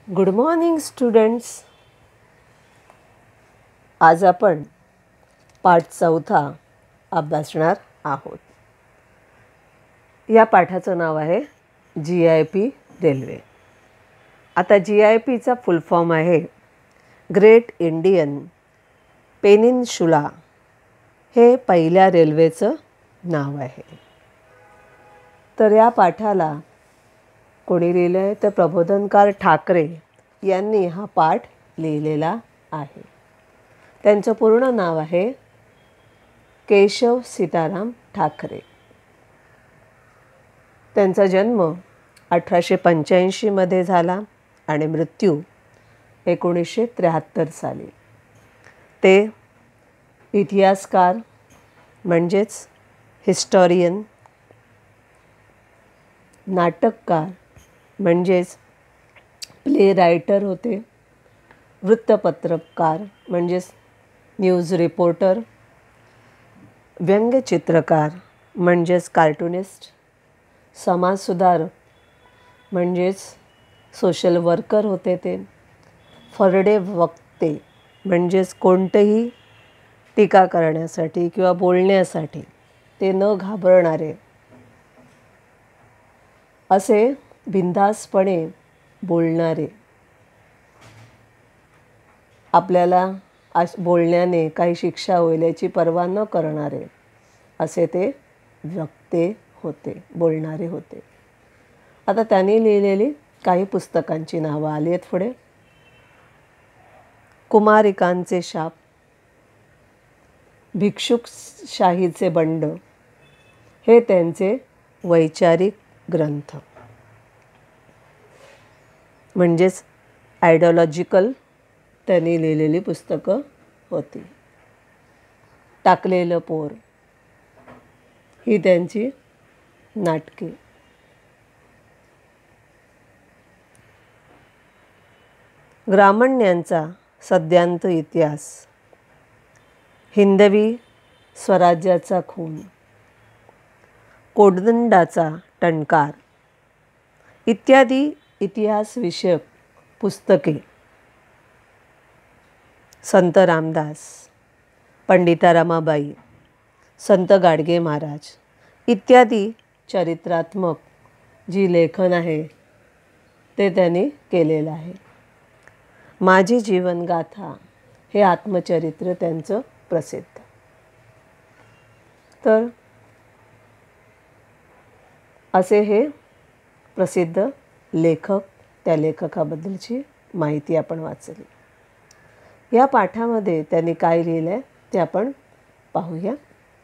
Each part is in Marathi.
Good morning students. आज आपण पाठ 4 अभ्यासणार आहोत. या पाठाचं नाव आहे GIP रेल्वे. आता GIPचा फुल फॉर्म आहे ग्रेट इंडियन पेनिन्शुला. हे पहिल्या रेल्वेचं नाव आहे. तर या पाठाला कोणी लिहिलं आहे तर प्रबोधनकार ठाकरे यांनी हा पाठ लिहिलेला आहे. त्यांचं पूर्ण नाव आहे केशव सीताराम ठाकरे. त्यांचा जन्म 1885 झाला आणि मृत्यू 1973 साली. ते इतिहासकार म्हणजेच हिस्टॉरियन, नाटककार म्हणजेच प्ले रायटर होते, वृत्तपत्रकार म्हणजेच न्यूज रिपोर्टर, व्यंग्यचित्रकार म्हणजेच कार्टूनिस्ट, समाजसुधारक म्हणजेच सोशल वर्कर होते ते, फरडे वक्ते म्हणजेच कोणतेही टीका करण्यासाठी किंवा बोलण्यासाठी ते न घाबरणारे, असे बिनधास्तपणे बोलणारे, आपल्याला बोलण्याने काही शिक्षा होईल याची पर्वा न करणारे, असे ते वक्ते होते, बोलणारे होते. आता त्यांनी लिहिलेली काही पुस्तकांची नावं आली आहेत पुढे. कुमारिकांचे शाप, भिक्षुकशाहीचे बंड हे त्यांचे वैचारिक ग्रंथ म्हणजेच आयडिओलॉजिकल त्यांनी लिहिलेली पुस्तकं होती. टाकलेलं पोर ही त्यांची नाटके. ग्रामण्यांचा सद्यांत इतिहास, हिंदवी स्वराज्याचा खून, कोडदंडाचा टणकार इत्यादी इतिहासविषयक पुस्तके संत रामदास, पंडिता रमाबाई, संत गाडगे महाराज इत्यादी चरित्रात्मक जी लेखन आहे ते त्यांनी केलेलं आहे. माझी जीवनगाथा हे आत्मचरित्र त्यांचं प्रसिद्ध. तर असे हे प्रसिद्ध लेखक, त्या लेखकाबद्दलची माहिती आपण वाचली. या पाठामध्ये त्यांनी काय लिहिलं आहे ते आपण पाहूया.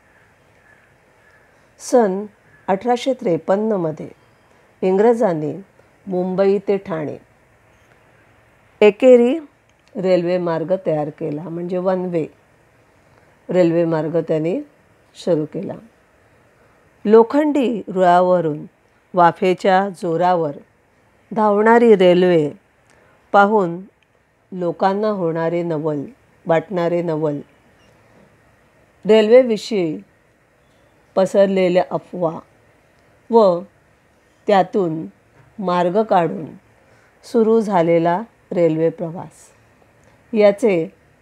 सन 1853 इंग्रजांनी मुंबई ते ठाणे एकेरी रेल्वे मार्ग तयार केला, म्हणजे वन वे रेल्वे मार्ग त्यांनी सुरू केला. लोखंडी रुळावरून वाफेच्या जोरावर धावणारी रेल्वे पाहून लोकांना वाटणारे नवल, रेल्वेविषयी पसरलेल्या अफवा व त्यातून मार्ग काढून सुरू झालेला रेल्वे प्रवास याचे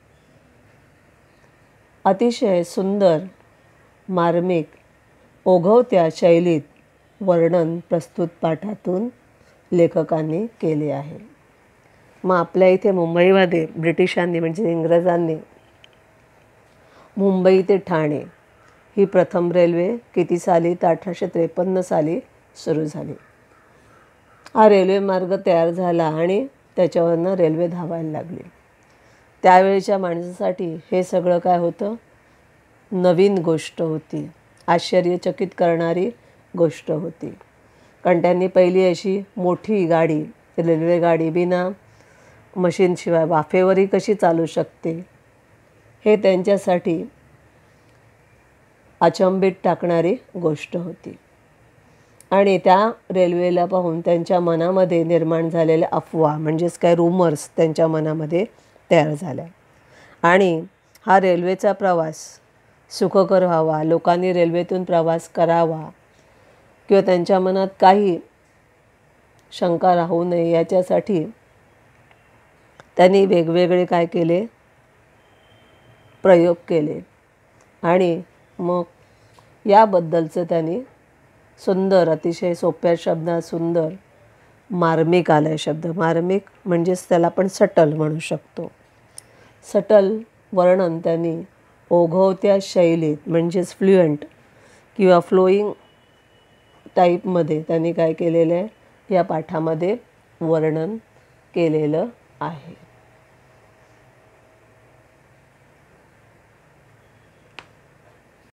अतिशय सुंदर, मार्मिक, ओघवत्या शैलीत वर्णन प्रस्तुत पाठातून लेखकांनी केले आहे. मग आपल्या इथे मुंबईमध्ये ब्रिटिशांनी म्हणजे इंग्रजांनी मुंबई ते ठाणे ही प्रथम रेल्वे किती साली तर 1853 साली सुरू झाली. हा रेल्वे मार्ग तयार झाला आणि त्याच्यावरनं रेल्वे धावायला लागली. त्यावेळेच्या माणसासाठी हे सगळं काय होतं, नवीन गोष्ट होती, आश्चर्यचकित करणारी गोष्ट होती. कारण त्यांनी पहिली अशी मोठी गाडी, रेल्वेगाडी बिना मशीनशिवाय वाफेवरही कशी चालू शकते हे त्यांच्यासाठी अचंबित टाकणारी गोष्ट होती. आणि त्या रेल्वेला पाहून त्यांच्या मनामध्ये निर्माण झालेल्या अफवा म्हणजेच काय रूमर्स त्यांच्या मनामध्ये तयार झाल्या. आणि हा रेल्वेचा प्रवास सुखकर व्हावा, लोकांनी रेल्वेतून प्रवास करावा किंवा त्यांच्या मनात काही शंका राहू नये याच्यासाठी त्यांनी वेगवेगळे काय केले, प्रयोग केले आणि मग याबद्दलचं त्यांनी सुंदर, अतिशय सोप्या शब्दात सुंदर मार्मिक आला आहे शब्द. मार्मिक म्हणजेच त्याला आपण सटल म्हणू शकतो. सटल वर्णन त्यांनी ओघवत्या शैलीत म्हणजेच फ्लुएंट किंवा फ्लोईंग टाईपमध्ये त्यांनी काय केलेलं आहे, या पाठामध्ये वर्णन केलेलं आहे.